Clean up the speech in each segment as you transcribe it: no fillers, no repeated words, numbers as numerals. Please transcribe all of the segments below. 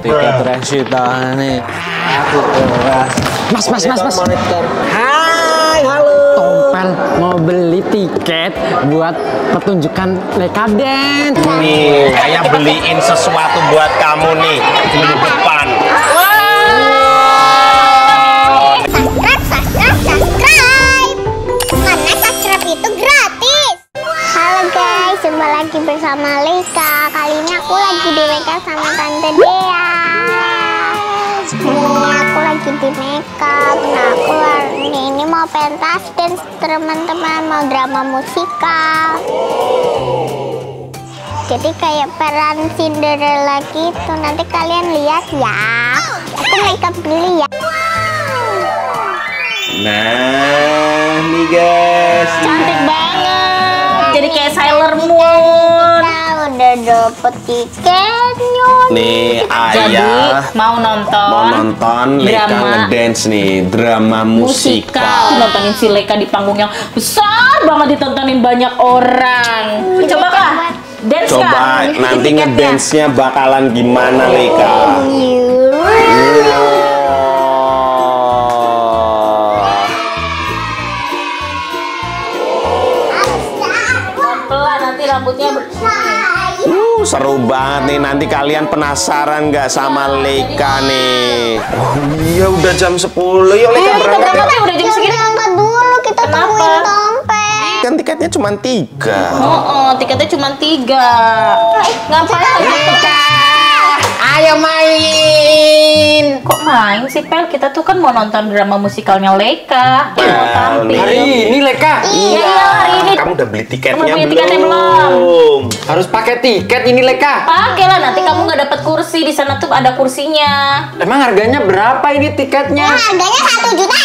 tiket resital nih. Aku keras. Mas. Monitor. Hai, halo. Tompel mau beli tiket buat pertunjukan Leka Dance. Nih, saya beliin sesuatu buat kamu nih minggu depan. Subscribe. Karena subscribe itu gratis. Halo guys, jumpa lagi bersama Leka. Kali ini aku lagi di Meka sama Tante Dea. Ini aku lagi di makeup. Nah, aku hari ini mau pentas dan teman-teman mau drama musikal. Jadi kayak peran Cinderella gitu. Nanti kalian lihat ya. Aku makeup dulu ya. Nah, nih guys. Cantik banget. Jadi kayak Sailor Moon. Udah dapet tiketnya. Nih Jadi ayah mau nonton Leka drama ngedance nih, drama musikal. Nontonin si Leka di panggung yang besar banget, ditontonin banyak orang. Coba kah? Dance Coba kah? nanti Tiketnya. ngedance-nya bakalan gimana Leka? Pelan nanti rambutnya Seru banget nih, nanti kalian penasaran nggak sama Leka nih? Oh iya, udah jam 10, yuk Leka berangkat ya. udah jam segini. Berangkat dulu, kita tungguin dompet. Kan tiketnya cuma 3. Oh, tiketnya cuma 3. Ngapain Leka? Ayo main. Kok main sih, Pel? Kita tuh kan mau nonton drama musikalnya Leka. Mau tampil. Hari ini Leka. Iya, hari ini. Kamu udah beli tiketnya Kamu beli belum? tiketnya belum? Harus pakai tiket ini Leka. Pakai lah, nanti kamu nggak dapat kursi. Di sana tuh ada kursinya. Emang harganya berapa ini tiketnya? Harganya 1 juta.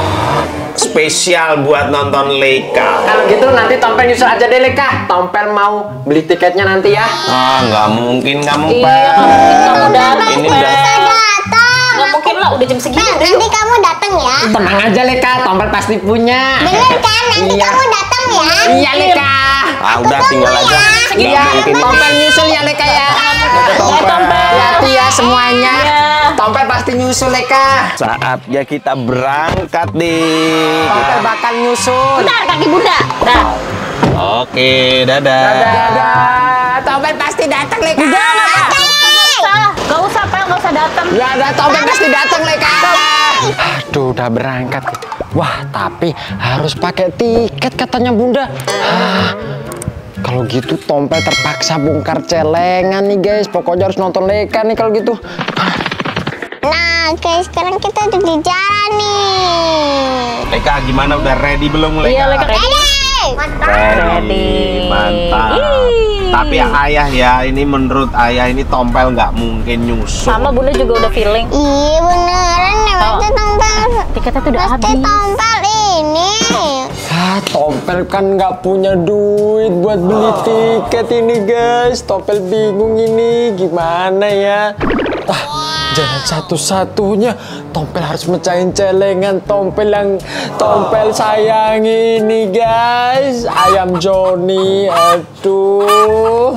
Spesial buat nonton Leka. Kalau gitu nanti Tompel nyusul aja deh Leka. Tompel mau beli tiketnya nanti ya. Ah, nggak mungkin kamu, Iya, Pel. nggak mungkin kamu datang, Ini Pel. udah Datang. Nggak mungkin lah, udah jam segini. Nanti kamu datang ya. Tenang aja Leka, Tompel pasti punya. Bener kan? Nanti Iya. kamu datang ya. Iya Leka. Ah, udah tinggal aja. Iya, mungkin. Tompel nyusul ya Leka ya. Hati ya semuanya. Iya. Tompel pasti nyusul Leka. Saatnya kita berangkat nih. Tompel bakal nyusul. Bentar, kaki bunda. Dah. Oke, dadah. Dadah. Tompel pasti datang Leka. Gak usah, Pel. Gak usah datang. Dadah, Tompel pasti datang Leka. Aduh, udah berangkat. Wah, tapi harus pakai tiket katanya Bunda. Kalau gitu Tompel terpaksa bongkar celengan nih guys. Pokoknya harus nonton Leka nih kalau gitu. Nah guys, sekarang kita udah di jalan nih. Leka gimana, udah ready belum Leka? Iya, Leka ready. Ready. Mantap. Ih. Tapi ayah ya, ini menurut ayah ini Tompel nggak mungkin nyusul. Sama bunda juga udah feeling. Iya beneran ya, pasti Tompel. Tiketnya tuh udah Pasti habis. Tompel ini. Tompel kan nggak punya duit buat beli tiket ini guys. Tompel bingung ini gimana ya. Jalan satu-satunya Tompel harus mecahin celengan Tompel yang Tompel sayang ini guys. Ayam Joni, aduh.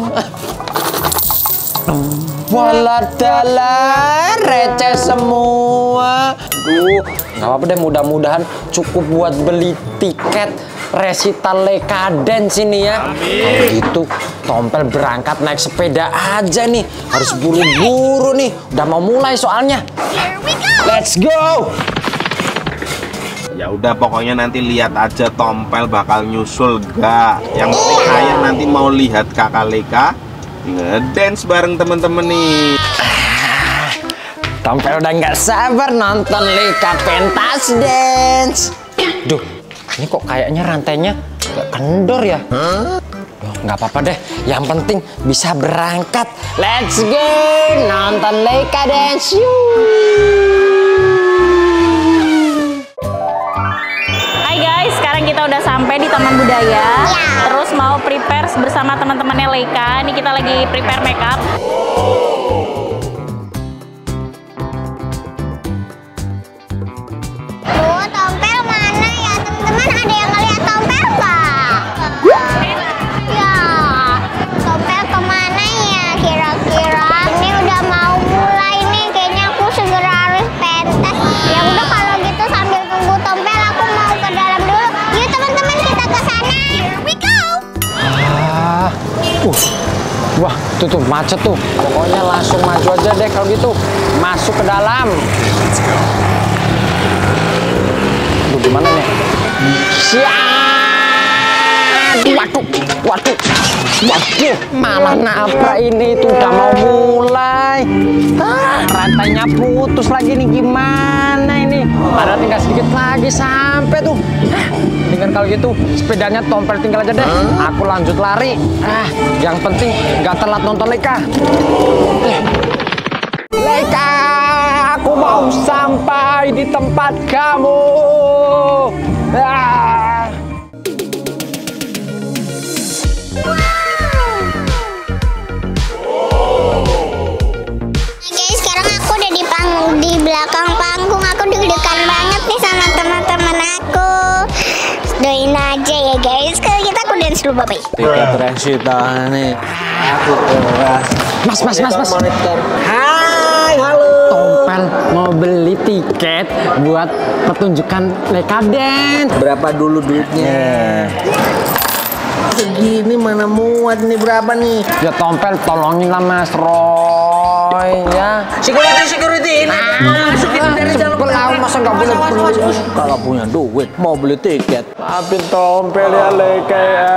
Waladala, receh semua. Aduh, nggak apa-apa deh, mudah-mudahan cukup buat beli tiket resital Leka Dance ini ya. Kalau gitu, Tompel berangkat naik sepeda aja nih. Harus buru-buru nih, udah mau mulai soalnya. Let's go! Ya udah, pokoknya nanti lihat aja Tompel bakal nyusul gak. Yang penting ayah nanti mau lihat kakak Leka ngedance bareng temen-temen nih. Tompel udah nggak sabar nonton Leka pentas dance. Duh, ini kok kayaknya rantainya nggak kendor ya? Duh, nggak apa-apa deh. Yang penting bisa berangkat. Let's go nonton Leka dance. Hai guys, sekarang kita udah sampai di Taman Budaya. Terus mau prepare bersama teman-temannya Leka. Ini kita lagi prepare makeup. Tuh, Tompel mana ya? Teman-teman ada yang ngeliat Tompel nggak? Ya, Tompel kemana ya kira-kira? Ini udah mau mulai nih. Tuh macet tuh. Pokoknya langsung maju aja deh kalau gitu. Masuk ke dalam. Aduh, gimana nih? Waduh, malah nabrak ini. Itu udah mau mulai. Rantainya putus lagi nih, gimana ini? Padahal tinggal sedikit lagi sampai tuh. Dengan kalau gitu sepedanya Tompel tinggal aja deh. Aku lanjut lari. Yang penting nggak telat nonton Leika. Leika, aku mau sampai di tempat kamu. Di belakang panggung. Aku deg-degan banget nih sama teman-teman aku. Doain aja ya guys. Kalau kita aku dance dulu, Bapak. Tiket resital nih. Aku keras. Mas. Monitor. Hai, halo. Tompel mau beli tiket buat pertunjukan Leika Dance. Berapa dulu duitnya? Segini mana muat nih, berapa nih? Ya Tompel tolongin lah Mas Roy ya. Security ini masukin dari dalam Belau masa nggak boleh beli. Kalau punya duit mau beli tiket. Maafin Tompel ya Leika ya.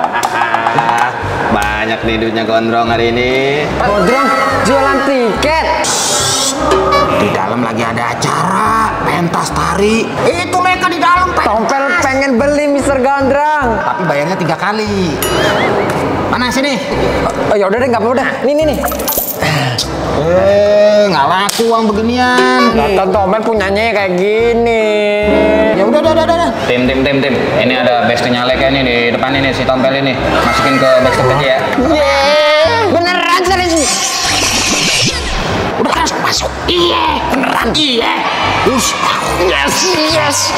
Banyak nih duitnya Gondrong hari ini. Gondrong jualan tiket. Di dalam lagi ada acara pentas tari. Itu mereka di dalam. Tompel pengen beli Mr. Gondrong. Tapi bayarnya 3 kali. Mana sini? Oh ya udah deh, nggak apa-apa dah. Nih. Nggak laku uang beginian. Nonton Tompel punyanya kayak gini. Ya udah. Tim. Ini ada backstage-nya Leika ini di depan ini si Tompel ini. Masukin ke backstage aja ya. Beneran serius. Udah masuk. Iya, beneran. Iya. Yes.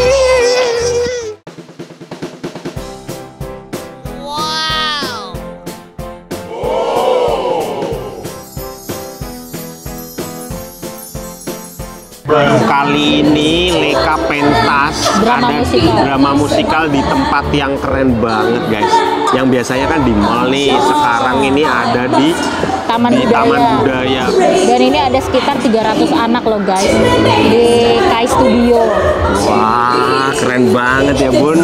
Kali ini Leika pentas drama musikal di tempat yang keren banget guys. Yang biasanya kan di mall nih, sekarang ini ada di Taman Budaya. Dan ini ada sekitar 300 anak loh guys di Kai Studio. Wah, keren banget ya Bun.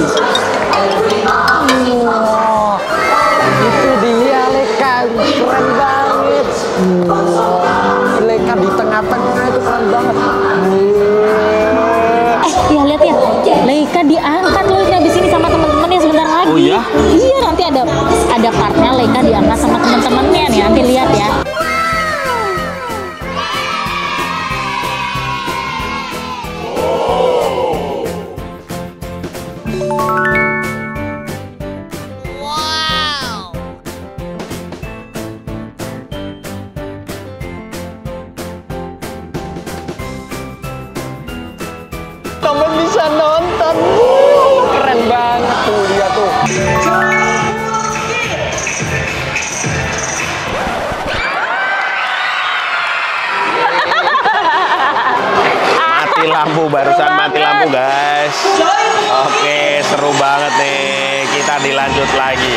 Itu dia Leika, keren banget. Leika di tengah-tengah itu keren banget. Ya lihat ya, Leika diangkat loh ini habis ini sama teman-temannya sebentar lagi. Oh ya? Iya, nanti ada partnya Leika diangkat sama teman-temannya nih, nanti lihat ya. Temen bisa nonton. Keren banget tuh, lihat tuh. Mati lampu, barusan mati lampu guys. Oke, seru banget nih. Kita dilanjut lagi.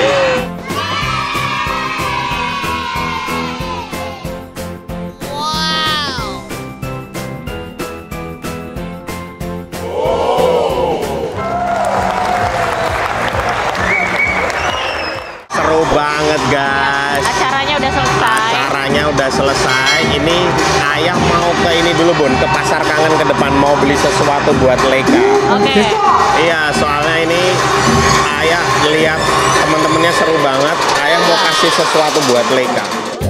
Seru banget guys. Acaranya udah selesai. Acaranya udah selesai. Ini ayah mau ke ini dulu Bun, ke Pasar Kangen ke depan mau beli sesuatu buat Leika. Oke. Iya, soalnya ini ayah lihat temen-temennya seru banget. Ayah mau kasih sesuatu buat Leika.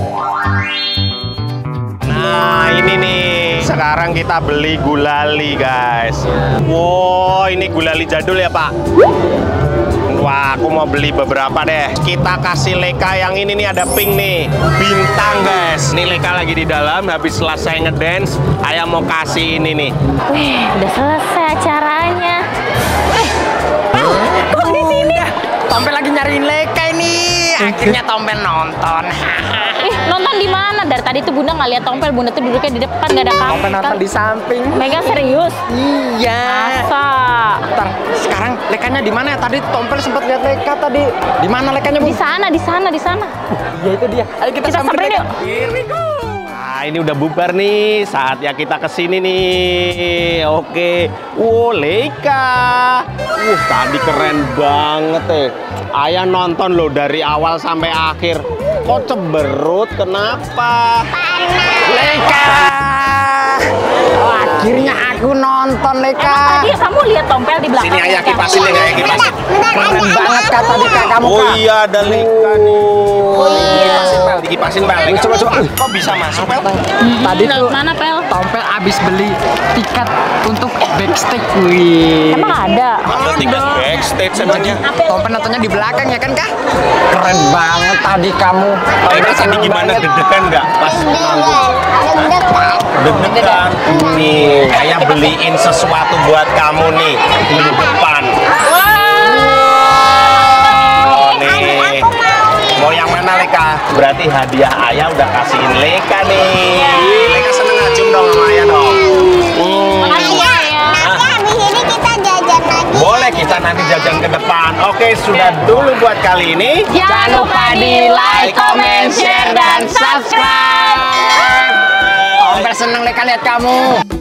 Nah, ini nih. Sekarang kita beli gulali, guys. Wow, ini gulali jadul ya, Pak? Wah, aku mau beli beberapa deh. Kita kasih Leika yang ini nih, ada pink nih. Bintang, guys. Nih Leika lagi di dalam, habis selesai ngedance. Ayah mau kasih ini nih. Wih, udah selesai acaranya. Kok di sini? Tompel lagi nyariin Leka ini. Akhirnya Tompel nonton. Ih, nonton di mana? Dari tadi tuh Bunda nggak lihat Tompel. Bunda tuh duduknya di depan, nggak ada kamera. Tompel nonton di samping. Mega serius? Iya. Masa? Bentar, sekarang Lekanya di mana? Tadi Tompel sempat lihat Leka tadi. Di mana Lekanya, Bu? Di sana, di sana, di sana. Iya itu dia. Ayo kita samperin yuk. Nah, ini udah bubar nih, saatnya kita kesini nih. Oke, wow Leka, tadi keren banget Ayah nonton loh dari awal sampai akhir. Kok cemberut? Kenapa? Leka. Oh, akhirnya aku nonton Leka. Emang tadi kamu lihat Tompel di belakang? Sini Ayah kipasin nih, Ayah kipasin. Keren banget Kak tadi Kak kamu Kak. Oh iya, ada Leka nih. Oh iya. Dikipasin Pel. Coba. Kok bisa masuk Pel? Tadi tuh Mana Pel? Tompel abis beli tiket untuk backstage. Wih. Emang ada? Ada tiket backstage emangnya. Tompel nontonnya di belakang ya kan Kak? Keren banget tadi kamu. Tompel tadi gimana, deg-degan nggak pas nanggung? Deg-degan. Deg-degan. Nih, Ayah beliin sesuatu buat kamu nih di depan. Oh nih. Mau yang mana Leka? Berarti hadiah Ayah udah kasihin Leka nih. Leka seneng ngajum dong sama Ayah dong. Makasih ya. Nanti habis ini kita jajan lagi. Boleh kita nanti jajan ke depan. Oke, sudah dulu buat kali ini. Jangan lupa di like, comment, share, dan subscribe. Tompel seneng Leka lihat kamu.